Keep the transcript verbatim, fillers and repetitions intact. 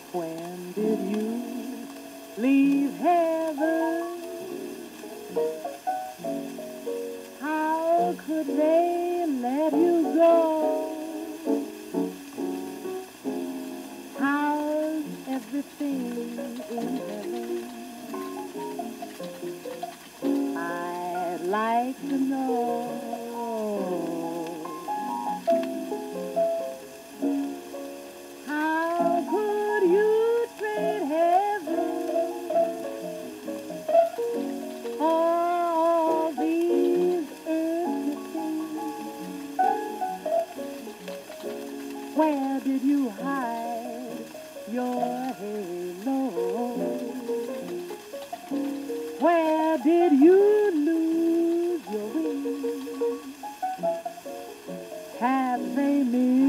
When did you leave heaven? How could they let you go? How's everything in heaven? I'd like to know. How could you trade heaven for all these earthly things? Where did you hide your halo? Where did you lose your wings? Have they moved?